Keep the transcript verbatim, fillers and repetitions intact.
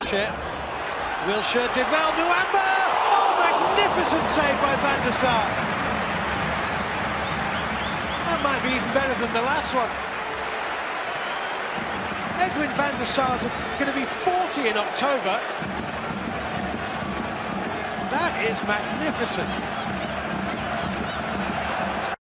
Wilshere. Wilshere did well. Muamba! Oh, magnificent save by Van der Sar. That might be even better than the last one. Edwin van der Sar's going to be forty in October. That is magnificent.